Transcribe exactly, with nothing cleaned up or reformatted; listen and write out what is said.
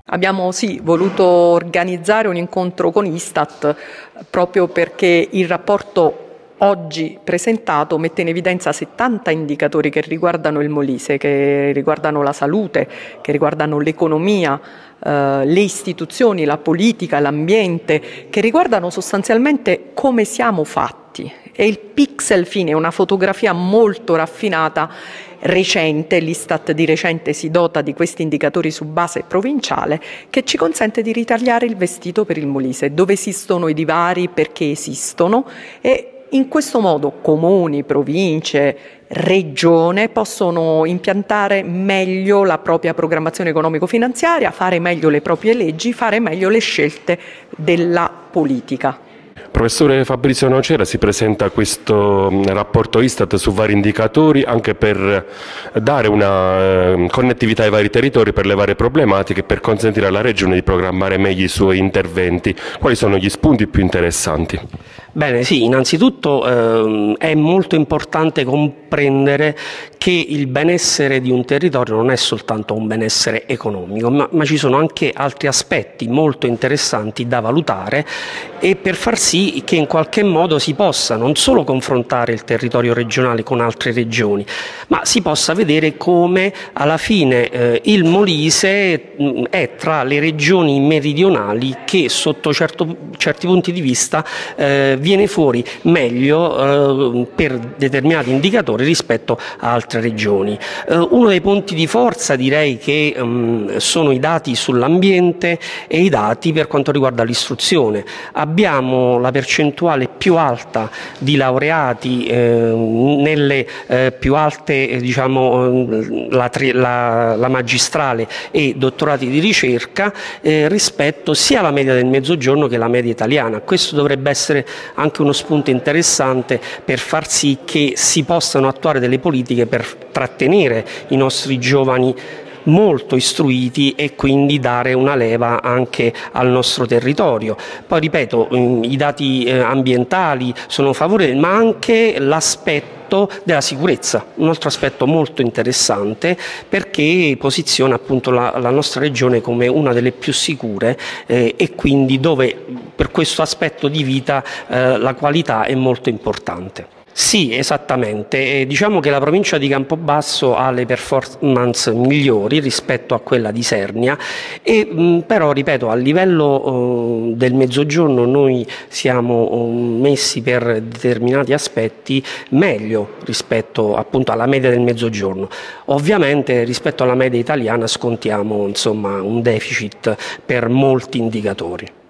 Abbiamo sì voluto organizzare un incontro con Istat proprio perché il rapporto oggi presentato mette in evidenza settanta indicatori che riguardano il Molise, che riguardano la salute, che riguardano l'economia, eh, le istituzioni, la politica, l'ambiente, che riguardano sostanzialmente come siamo fatti. E il pixel fine è una fotografia molto raffinata, recente, l'Istat di recente si dota di questi indicatori su base provinciale, che ci consente di ritagliare il vestito per il Molise, dove esistono i divari, perché esistono, e in questo modo comuni, province, regione possono impiantare meglio la propria programmazione economico-finanziaria, fare meglio le proprie leggi, fare meglio le scelte della politica. Professore Fabrizio Nocera, si presenta questo rapporto Istat su vari indicatori anche per dare una connettività ai vari territori per le varie problematiche e per consentire alla Regione di programmare meglio i suoi interventi. Quali sono gli spunti più interessanti? Bene, sì, innanzitutto eh, è molto importante comprendere che il benessere di un territorio non è soltanto un benessere economico, ma, ma ci sono anche altri aspetti molto interessanti da valutare e per far sì che in qualche modo si possa non solo confrontare il territorio regionale con altre regioni, ma si possa vedere come alla fine eh, il Molise mh, è tra le regioni meridionali che sotto certo, certi punti di vista eh, viene fuori meglio eh, per determinati indicatori rispetto a altre regioni. Eh, uno dei punti di forza direi che um, sono i dati sull'ambiente e i dati per quanto riguarda l'istruzione. Abbiamo la percentuale più alta di laureati eh, nelle eh, più alte, eh, diciamo, la, la, la magistrale e dottorati di ricerca eh, rispetto sia alla media del Mezzogiorno che alla media italiana. Questo dovrebbe essere anche uno spunto interessante per far sì che si possano attuare delle politiche per trattenere i nostri giovani molto istruiti e quindi dare una leva anche al nostro territorio. Poi ripeto, i dati ambientali sono favorevoli, ma anche l'aspetto della sicurezza, un altro aspetto molto interessante perché posiziona appunto la, la nostra regione come una delle più sicure eh, e quindi dove per questo aspetto di vita eh, la qualità è molto importante. Sì, esattamente. Eh, diciamo che la provincia di Campobasso ha le performance migliori rispetto a quella di Sernia, e, mh, però, ripeto, a livello uh, del Mezzogiorno noi siamo uh, messi per determinati aspetti meglio rispetto appunto alla media del Mezzogiorno. Ovviamente rispetto alla media italiana scontiamo insomma un deficit per molti indicatori.